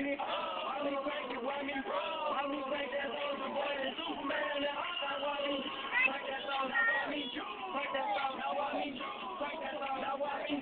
it. Why me break it? Why me roll? Why me break that song? The boy that Superman and I want me. Break that song, now why me? Break that song, now why me? Break that song, now why me?